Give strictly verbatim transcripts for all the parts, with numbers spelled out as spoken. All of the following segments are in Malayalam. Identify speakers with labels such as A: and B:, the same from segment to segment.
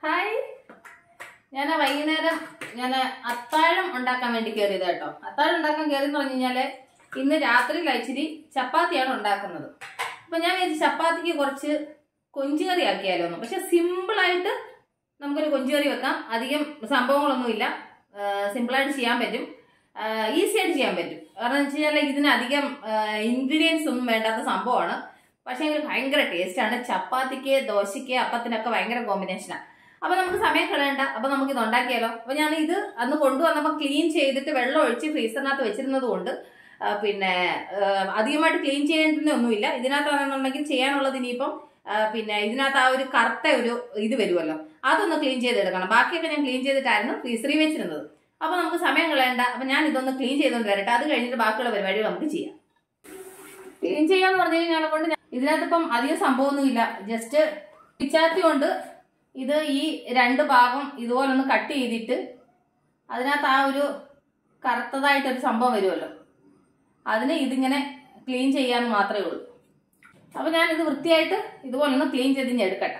A: ഹായ്, ഞാൻ വൈകുന്നേരം ഞാൻ അത്താഴം ഉണ്ടാക്കാൻ വേണ്ടി കയറിയത് കേട്ടോ. അത്താഴം ഉണ്ടാക്കാൻ കയറിയെന്ന് പറഞ്ഞു കഴിഞ്ഞാൽ ഇന്ന് രാത്രിയിൽ ഇച്ചിരി ചപ്പാത്തിയാണ് ഉണ്ടാക്കുന്നത്. അപ്പം ഞാൻ വിചാരിച്ചു ചപ്പാത്തിക്ക് കുറച്ച് കൊഞ്ചുകറി ആക്കിയാലോ എന്ന്. പക്ഷെ സിമ്പിളായിട്ട് നമുക്കൊരു കൊഞ്ചുകറി വെക്കാം. അധികം സംഭവങ്ങളൊന്നുമില്ല, സിമ്പിളായിട്ട് ചെയ്യാൻ പറ്റും, ഈസി ആയിട്ട് ചെയ്യാൻ പറ്റും. കാരണം എന്ന് വെച്ച് കഴിഞ്ഞാൽ ഇതിന് അധികം ഇൻഗ്രീഡിയൻസ് ഒന്നും വേണ്ടാത്ത സംഭവമാണ്. പക്ഷേ എങ്കിൽ ഭയങ്കര ടേസ്റ്റാണ്. ചപ്പാത്തിക്ക്, ദോശയ്ക്ക്, അപ്പത്തിനൊക്കെ ഭയങ്കര കോമ്പിനേഷനാണ്. അപ്പൊ നമുക്ക് സമയം കളയണ്ട. അപ്പൊ നമുക്ക് ഇത് ഉണ്ടാക്കിയാലോ. അപ്പൊ ഞാൻ ഇത് അന്ന് കൊണ്ടുവന്നപ്പോൾ ക്ലീൻ ചെയ്തിട്ട് വെള്ളം ഒഴിച്ച് ഫ്രീസറിനകത്ത് വെച്ചിരുന്നത് കൊണ്ട് പിന്നെ അധികമായിട്ട് ക്ലീൻ ചെയ്യേണ്ടതൊന്നുമില്ല. ഇതിനകത്താണെന്നുണ്ടെങ്കിൽ ചെയ്യാനുള്ളത് ഇനിയിപ്പം പിന്നെ ഇതിനകത്ത് ആ ഒരു കറുത്ത ഒരു ഇത് വരുമല്ലോ, അതൊന്ന് ക്ലീൻ ചെയ്തെടുക്കണം. ബാക്കിയൊക്കെ ഞാൻ ക്ലീൻ ചെയ്തിട്ടായിരുന്നു ഫ്രീസറിൽ വെച്ചിരുന്നത്. അപ്പൊ നമുക്ക് സമയം കളയണ്ട. അപ്പൊ ഞാൻ ഇതൊന്ന് ക്ലീൻ ചെയ്തുകൊണ്ട് വരട്ടെ. അത് കഴിഞ്ഞിട്ട് ബാക്കിയുള്ള പരിപാടികൾ നമുക്ക് ചെയ്യാം. ക്ലീൻ ചെയ്യാന്ന് പറഞ്ഞു കഴിഞ്ഞാൽ കൊണ്ട് ഇതിനകത്ത് ഇപ്പം അധികം സംഭവമൊന്നുമില്ല. ജസ്റ്റ് പിച്ചാത്തി കൊണ്ട് ഇത് ഈ രണ്ട് ഭാഗം ഇതുപോലെ ഒന്ന് കട്ട് ചെയ്തിട്ട് അതിനകത്ത് ആ ഒരു കറുത്തതായിട്ടൊരു സംഭവം വരുമല്ലോ, അതിന് ഇതിങ്ങനെ ക്ലീൻ ചെയ്യാൻ മാത്രമേ ഉള്ളൂ. അപ്പൊ ഞാൻ ഇത് വൃത്തിയായിട്ട് ഇതുപോലെ ഒന്ന് ക്ലീൻ ചെയ്ത് ഞാൻ എടുക്കട്ടെ.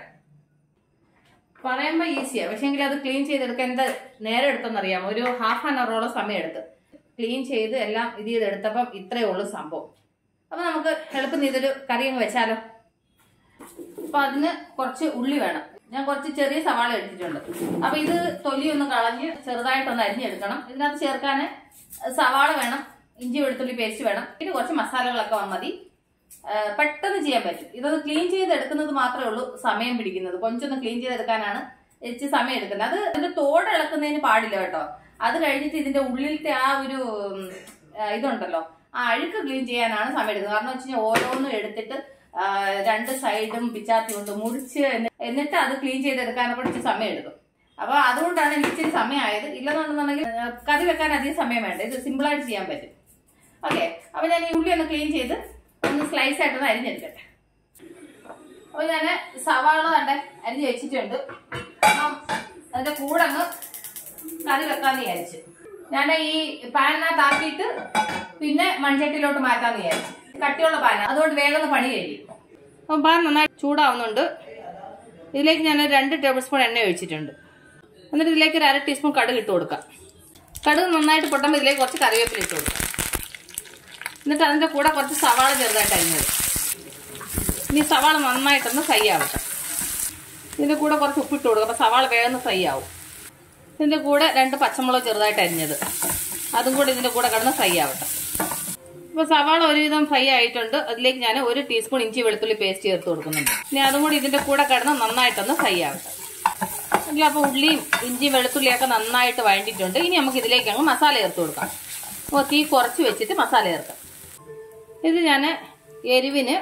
A: പറയുമ്പോൾ ഈസിയാണ്, പക്ഷേ എങ്കിൽ അത് ക്ലീൻ ചെയ്തെടുക്കാൻ എന്താ നേരം എടുത്തെന്നറിയാമോ? ഒരു ഹാഫ് ആൻ അവറോളം സമയം എടുത്ത് ക്ലീൻ ചെയ്ത് എല്ലാം ഇത് ചെയ്തെടുത്തപ്പം ഇത്രയേ ഉള്ളൂ സംഭവം. അപ്പൊ നമുക്ക് എളുപ്പം ഇതൊരു കറി അങ്ങ് വെച്ചാലോ. അപ്പൊ അതിന് കുറച്ച് ഉള്ളി വേണം. ഞാൻ കുറച്ച് ചെറിയ സവാള എടുത്തിട്ടുണ്ട്. അപ്പൊ ഇത് തൊലിയൊന്ന് കളഞ്ഞ് ചെറുതായിട്ടൊന്ന് അരിഞ്ഞെടുക്കണം. ഇതിനകത്ത് ചേർക്കാൻ സവാള വേണം, ഇഞ്ചി വെളുത്തുള്ളി പേസ്റ്റ് വേണം, പിന്നെ കുറച്ച് മസാലകളൊക്കെ മതി. പെട്ടെന്ന് ചെയ്യാൻ പറ്റും. ഇതൊന്ന് ക്ലീൻ ചെയ്തെടുക്കുന്നത് മാത്രമേ ഉള്ളൂ സമയം പിടിക്കുന്നത്. കുറച്ചൊന്ന് ക്ലീൻ ചെയ്തെടുക്കാനാണ് ഇച്ചിരി സമയം എടുക്കുന്നത്. അത് ഇതിന്റെ തോട് ഇളക്കുന്നതിന് പാടില്ല കേട്ടോ. അത് കഴിഞ്ഞിട്ട് ഇതിന്റെ ഉള്ളിലത്തെ ആ ഒരു ഇതുണ്ടല്ലോ, ആ അഴുക്ക് ക്ലീൻ ചെയ്യാനാണ് സമയം എടുക്കുന്നത്. കാരണം വെച്ച് കഴിഞ്ഞാൽ ഓരോന്നും എടുത്തിട്ട് രണ്ട് സൈഡും പിച്ചാത്തി കൊണ്ട് മുറിച്ച് എന്നിട്ട് അത് ക്ലീൻ ചെയ്തെടുക്കാനൊക്കെ ഇച്ചിരി സമയം എടുക്കും. അപ്പൊ അതുകൊണ്ടാണ് എനിക്ക് ഇച്ചിരി സമയമായത്. ഇല്ലെന്നുണ്ടെന്നുണ്ടെങ്കിൽ കറി വെക്കാൻ അധികം സമയം വേണ്ട. ഇത് സിമ്പിളായിട്ട് ചെയ്യാൻ പറ്റും. ഓക്കെ, അപ്പൊ ഞാൻ ഈ ഉള്ളി ഒന്ന് ക്ലീൻ ചെയ്ത് ഒന്ന് സ്ലൈസ് ആയിട്ടൊന്ന് അരിഞ്ഞെടുക്കട്ടെ. അപ്പൊ ഞാൻ സവാള കണ്ട അരിഞ്ഞ് വെച്ചിട്ടുണ്ട്. അപ്പം അതിന്റെ കൂടെ അങ്ങ് കറി വെക്കാന്ന് വിചാരിച്ചു. ഞാൻ ഈ പാനിനകത്ത് ആക്കിയിട്ട് പിന്നെ മൺചട്ടിയിലോട്ട് മാറ്റാന്ന് വിചാരിച്ചു. കട്ടിയുള്ള പാന, അതുകൊണ്ട് വേഗം പണി കഴിയും. അപ്പം പാൻ നന്നായി ചൂടാവുന്നുണ്ട്. ഇതിലേക്ക് ഞാൻ രണ്ട് ടേബിൾ സ്പൂൺ എണ്ണ ഒഴിച്ചിട്ടുണ്ട്. എന്നിട്ട് ഇതിലേക്ക് ഒരു അര ടീസ്പൂൺ കടുക് ഇട്ട് കൊടുക്കാം. കടുക് നന്നായിട്ട് പൊട്ടുമ്പോൾ ഇതിലേക്ക് കുറച്ച് കറിവേപ്പില ഇട്ട് കൊടുക്കാം. എന്നിട്ട് അതിൻ്റെ കൂടെ കുറച്ച് സവാള ചെറുതായിട്ട് അരിഞ്ഞത്. ഇനി സവാള നന്നായിട്ടൊന്ന് ഫ്രൈ ആവട്ടെ. ഇതിൻ്റെ കൂടെ കുറച്ച് ഉപ്പിട്ട് കൊടുക്കുക. അപ്പോൾ സവാള വേഗം ഫ്രൈ ആവും. ഇതിൻ്റെ കൂടെ രണ്ട് പച്ചമുളക് ചെറുതായിട്ട് അരിഞ്ഞത്, അതും കൂടെ ഇതിൻ്റെ കൂടെ കിടന്ന് ഫ്രൈ ആവട്ടെ. ഇപ്പോൾ സവാള ഒരുവിധം ഫ്രൈ ആയിട്ടുണ്ട്. അതിലേക്ക് ഞാൻ ഒരു ടീസ്പൂൺ ഇഞ്ചി വെളുത്തുള്ളി പേസ്റ്റ് ചേർത്ത് കൊടുക്കുന്നുണ്ട്. ഇനി അതും കൂടി ഇതിൻ്റെ കൂടെ കിടന്ന് നന്നായിട്ടൊന്ന് ഫ്രൈ ആവട്ടെ. അല്ല, അപ്പോൾ ഉള്ളിയും ഇഞ്ചി വെളുത്തുള്ളിയൊക്കെ നന്നായിട്ട് വഴണ്ടിട്ടുണ്ട്. ഇനി നമുക്ക് ഇതിലേക്ക് അങ്ങ് മസാല ചേർത്ത് കൊടുക്കാം. അപ്പോൾ തീ കുറച്ച് വെച്ചിട്ട് മസാല ചേർക്കാം. ഇത് ഞാൻ എരിവിന്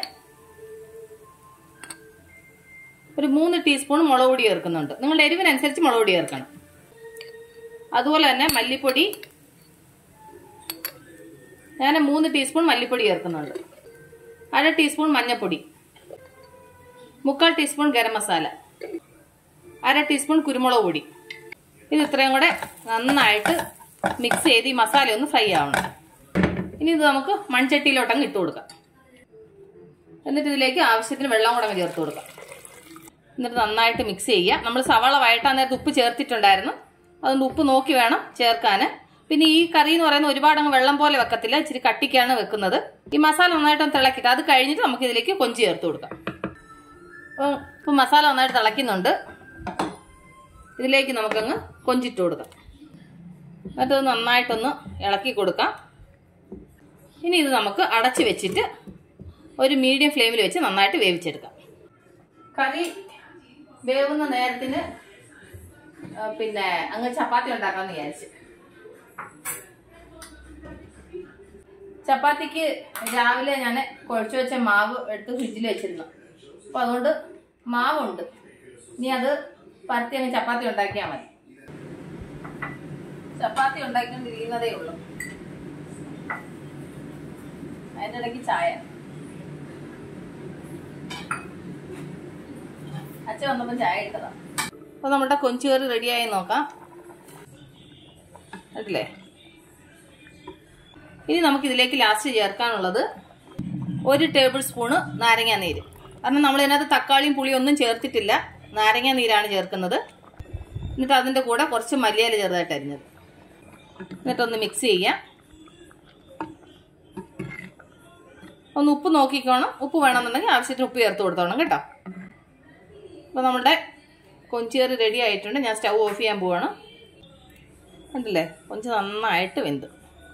A: ഒരു മൂന്ന് ടീസ്പൂൺ മുളക് പൊടി ചേർക്കുന്നുണ്ട്. നിങ്ങളുടെ എരിവിനനുസരിച്ച് മുളക് പൊടി ചേർക്കണം. അതുപോലെ തന്നെ മല്ലിപ്പൊടി ഞാൻ മൂന്ന് ടീസ്പൂൺ മല്ലിപ്പൊടി ചേർക്കുന്നുണ്ട്. അര ടീസ്പൂൺ മഞ്ഞൾപ്പൊടി, മുക്കാൽ ടീസ്പൂൺ ഗരം മസാല, അര ടീസ്പൂൺ കുരുമുളക് പൊടി. ഇത് ഇത്രയും കൂടെ നന്നായിട്ട് മിക്സ് ചെയ്ത് ഈ മസാല ഒന്ന് ഫ്രൈ ആവണം. ഇനി ഇത് നമുക്ക് മൺചട്ടിയിലോട്ടങ്ങ് ഇട്ട് കൊടുക്കാം. എന്നിട്ട് ഇതിലേക്ക് ആവശ്യത്തിന് വെള്ളം കൂടെ അങ്ങ് ചേർത്ത് കൊടുക്കാം. എന്നിട്ട് നന്നായിട്ട് മിക്സ് ചെയ്യുക. നമ്മൾ സവാള വഴറ്റാൻ നേരത്ത് ഉപ്പ് ചേർത്തിട്ടുണ്ടായിരുന്നു. അതുകൊണ്ട് ഉപ്പ് നോക്കി വേണം ചേർക്കാൻ. പിന്നെ ഈ കറി എന്ന് പറയുന്നത് ഒരുപാട് അങ്ങ് വെള്ളം പോലെ വെക്കത്തില്ല, ഇച്ചിരി കട്ടിക്കാണ് വെക്കുന്നത്. ഈ മസാല നന്നായിട്ടൊന്ന് തിളക്കിയിട്ട് അത് കഴിഞ്ഞിട്ട് നമുക്ക് ഇതിലേക്ക് കൊഞ്ച് ചേർത്ത് കൊടുക്കാം. അപ്പോൾ ഇപ്പം മസാല നന്നായിട്ട് തിളയ്ക്കുന്നുണ്ട്. ഇതിലേക്ക് നമുക്കങ്ങ് കൊഞ്ചിട്ട് കൊടുക്കാം. എന്നിട്ട് നന്നായിട്ടൊന്ന് ഇളക്കി കൊടുക്കാം. ഇനി ഇത് നമുക്ക് അടച്ച് വെച്ചിട്ട് ഒരു മീഡിയം ഫ്ലെയിമിൽ വെച്ച് നന്നായിട്ട് വേവിച്ചെടുക്കാം. കറി വേവുന്ന നേരത്തിന് പിന്നെ അങ്ങ് ചപ്പാത്തി ഉണ്ടാക്കാമെന്ന് വിചാരിച്ചു. ചപ്പാത്തിക്ക് രാവിലെ ഞാൻ കുഴച്ചു വെച്ച മാവ് എടുത്ത് ഫ്രിഡ്ജിൽ വെച്ചിരുന്നു. അപ്പോൾ അതുകൊണ്ട് മാവുണ്ട്. ഇനി അത് പരത്തി അങ്ങ് ചപ്പാത്തി ഉണ്ടാക്കിയാൽ മതി. ചപ്പാത്തി ഉണ്ടാക്കിക്കൊണ്ടിരിക്കുന്നതേ ഉള്ളൂ. അതിൻ്റെ ഇടയ്ക്ക് ചായ. അച്ഛൻ വന്നപ്പോൾ ചായ ഇട്ടതാണ്. അപ്പോൾ നമ്മുടെ കൊഞ്ചുകറി റെഡിയായി നോക്കാം. അല്ലേ? ഇനി നമുക്ക് ഇതിലേക്ക് ലാസ്റ്റ് ചേർക്കാനുള്ളത് ഒരു ടേബിൾ സ്പൂണ് നാരങ്ങാ നീര്. കാരണം നമ്മൾ ഇതിനകത്ത് തക്കാളിയും പുളിയും ഒന്നും ചേർത്തിട്ടില്ല, നാരങ്ങാ നീരാണ് ചേർക്കുന്നത്. എന്നിട്ട് അതിൻ്റെ കൂടെ കുറച്ച് മല്ലിയില ചെറുതായിട്ട് അരിഞ്ഞത്, എന്നിട്ടൊന്ന് മിക്സ് ചെയ്യാം. ഒന്ന് ഉപ്പ് നോക്കിക്കോണം, ഉപ്പ് വേണമെന്നുണ്ടെങ്കിൽ ആവശ്യത്തിന് ഉപ്പ് ചേർത്ത് കൊടുത്തോണം കേട്ടോ. അപ്പോൾ നമ്മുടെ കൊഞ്ചേറി റെഡി ആയിട്ടുണ്ട്. ഞാൻ സ്റ്റൗ ഓഫ് ചെയ്യാൻ പോവാണ്. കണ്ടില്ലേ, കൊഞ്ച് നന്നായിട്ട് വെന്തു.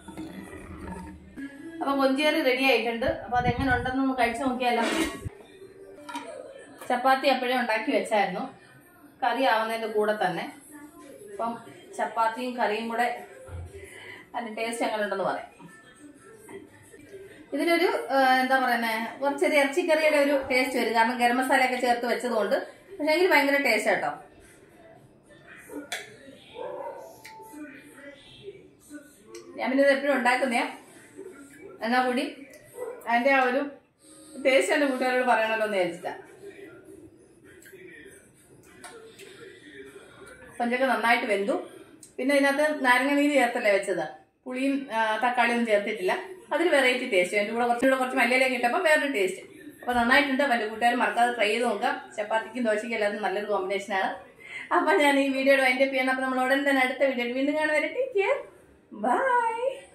A: അപ്പോൾ കൊഞ്ചേറി റെഡി ആയിട്ടുണ്ട്. അപ്പോൾ അതെങ്ങനെ ഉണ്ടെന്നൊന്ന് കഴിച്ചു നോക്കിയാലോ. ചപ്പാത്തി അപ്പോഴേ ഉണ്ടാക്കി വെച്ചായിരുന്നു, കറി ആവുന്നതിൻ്റെ കൂടെ തന്നെ. അപ്പം ചപ്പാത്തിയും കറിയും കൂടെ അതിൻ്റെ ടേസ്റ്റ് എങ്ങനെ ഉണ്ടെന്ന് പറയാം. ഇതിലൊരു എന്താ പറയുന്നത്, കുറച്ചൊരു ഇറച്ചിക്കറിയുടെ ഒരു ടേസ്റ്റ് വരും, കാരണം ഗരം മസാല ഒക്കെ ചേർത്ത് വെച്ചതുകൊണ്ട്. പക്ഷെ എങ്കിൽ ഭയങ്കര ടേസ്റ്റ് കേട്ടോ. ഞാൻ പിന്നെ ഇത് എപ്പോഴും ഉണ്ടാക്കുന്നേ, എന്നാ കൂടി അതിൻ്റെ ആ ഒരു ടേസ്റ്റ് എൻ്റെ കൂട്ടുകാരോട് പറയണല്ലോ എന്ന് വിചാരിച്ചിട്ടാ. കൊഞ്ചൊക്കെ നന്നായിട്ട് വെന്തു. പിന്നെ ഇതിനകത്ത് നാരങ്ങ നീര് ചേർത്തല്ലേ വെച്ചത്, പുളിയും തക്കാളിയൊന്നും ചേർത്തിട്ടില്ല. അതൊരു വെറൈറ്റി ടേസ്റ്റ്. എൻ്റെ കൂടെ കുറച്ചുകൂടെ കുറച്ച് മല്ലിയിലേക്ക് ഇട്ടപ്പോൾ വേറൊരു ടേസ്റ്റ്. അപ്പോൾ നന്നായിട്ടുണ്ട്. എൻ്റെ കൂട്ടുകാർ മറക്കാതെ ട്രൈ ചെയ്ത് നോക്കാം. ചപ്പാത്തിക്കും ദോശയ്ക്കും എല്ലാവർക്കും നല്ലൊരു കോമ്പിനേഷനാണ്. അപ്പോൾ ഞാൻ ഈ വീഡിയോയുടെ വൈൻഡപ്പ് ചെയ്യണം. അപ്പോൾ നമ്മൾ ഉടൻ തന്നെ അടുത്ത വീഡിയോ വീണ്ടും കാണുന്നവരെ ടേക്ക് കെയർ, ബൈ.